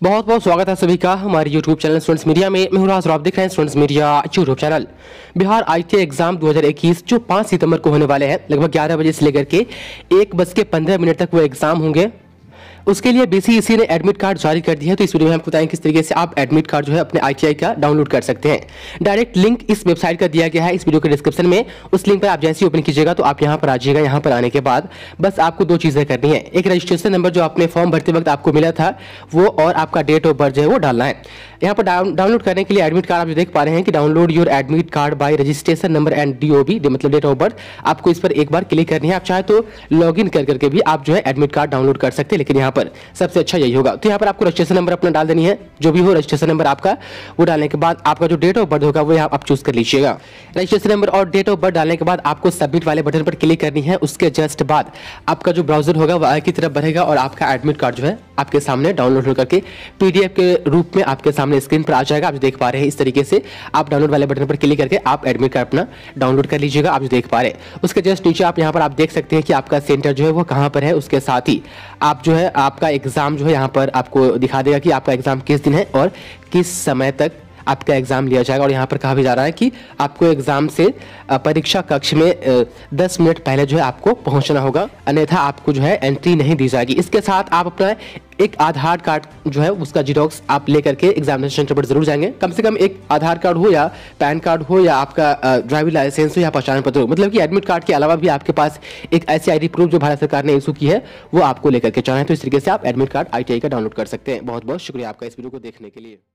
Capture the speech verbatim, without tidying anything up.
बहुत बहुत स्वागत है सभी का हमारे यूट्यूब चैनल स्टूडेंट्स मीडिया में। मैं हूं राज और आप देख रहे हैं students media YouTube channel. Bihar ITI exam दो हज़ार इक्कीस जो पाँच सितंबर को होने वाले हैं, लगभग ग्यारह बजे से लेकर के एक बज के पंद्रह मिनट तक वो एग्जाम होंगे। उसके लिए बीसीईसी ने एडमिट कार्ड जारी कर दिया है। तो इस वीडियो में हम आपको बताएंगे किस तरीके से आप एडमिट कार्ड जो है अपने आईटीआई का डाउनलोड कर सकते हैं। डायरेक्ट लिंक इस वेबसाइट का दिया गया है इस वीडियो के डिस्क्रिप्शन में। उस लिंक पर आप जैसे ही ओपन कीजिएगा तो आप यहाँ पर आ जाइएगा। यहाँ पर आने के बाद बस आपको दो चीजें करनी है, एक रजिस्ट्रेशन नंबर जो आपने फॉर्म भरते वक्त आपको मिला था वो, और आपका डेट ऑफ बर्थ जो है वो डालना है। यहाँ पर डाउनलोड करने के लिए एडमिट कार्ड आप जो देख पा रहे हैं कि download your admit card by registration number and DOB, मतलब डेट ऑफ बर्थ, आपको इस पर एक बार क्लिक करनी है। आप चाहे तो लॉगिन कर करके भी आप जो है एडमिट कार्ड डाउनलोड कर सकते हैं, लेकिन यहाँ पर सबसे अच्छा यही होगा। तो यहाँ पर आपको रजिस्ट्रेशन नंबर अपना डाल देनी है, जो भी हो रजिस्ट्रेशन नंबर आपका, वो डालने के बाद आपका जो डेट ऑफ बर्थ होगा वो यहाँ आप चूज कर लीजिएगा। रजिस्ट्रेशन नंबर और डेट ऑफ बर्थ डालने के बाद आपको सबमिट वाले बटन पर क्लिक करनी है। उसके जस्ट बाद आपका जो ब्राउजर होगा वो आगे की तरफ बढ़ेगा और आपका एडमिट कार्ड जो है आपके सामने डाउनलोड होकर के पीडीएफ के रूप में आपके सामने स्क्रीन पर आ जाएगा। आप जो देख पा रहे हैं इस तरीके से आप डाउनलोड वाले बटन पर क्लिक करके आप एडमिट कार्ड अपना डाउनलोड कर लीजिएगा। आप जो देख पा रहे हैं उसके जस्ट नीचे आप यहाँ पर आप देख सकते हैं कि आपका सेंटर जो है वो कहाँ पर है। उसके साथ ही आप जो है आपका एग्जाम जो है यहाँ पर आपको दिखा देगा कि आपका एग्जाम किस दिन है और किस समय तक आपका एग्जाम लिया जाएगा। और यहाँ पर कहा भी जा रहा है कि आपको एग्जाम से परीक्षा कक्ष में दस मिनट पहले जो है आपको पहुंचना होगा, अन्यथा आपको जो है एंट्री नहीं दी जाएगी। इसके साथ आप अपना एक आधार कार्ड जो है उसका जीरोक्स आप लेकर के एग्जामिनेशन सेंटर पर जरूर जाएंगे। कम से कम एक आधार कार्ड हो या पैन कार्ड हो या आपका ड्राइविंग लाइसेंस हो या पहचान पत्र हो, मतलब कि एडमिट कार्ड के अलावा भी आपके पास एक ऐसी आईडी प्रूफ जो भारत सरकार ने इशू की है वो आपको लेकर के जाना है। तो इस तरीके से आप एडमिट कार्ड आईटीआई का डाउनलोड कर सकते हैं। बहुत बहुत शुक्रिया आपका इस वीडियो को देखने के लिए।